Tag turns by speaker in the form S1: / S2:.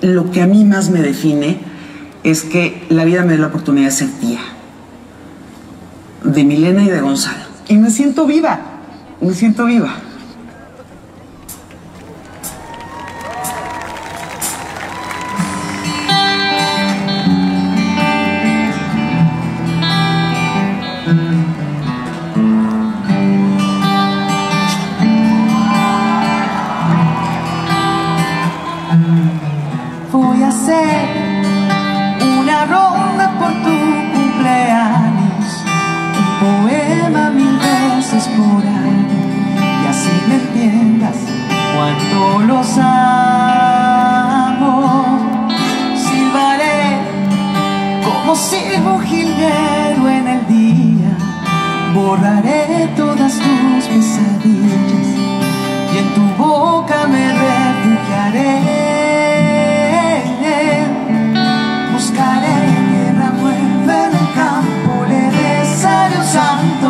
S1: lo que a mí más me define es que la vida me dio la oportunidad de ser tía de Milena y de Gonzalo. Y me siento viva, me siento viva.
S2: Voy a hacer una ronda por tu cumpleaños, un poema 1000 veces por año, y así me entiendas cuánto los amo. Silbaré como silbo un jilguero en el día, borraré todas tus pesadillas y en tu boca me refugiaré. Buscaré tierra muerta en el campo, le rezaré un santo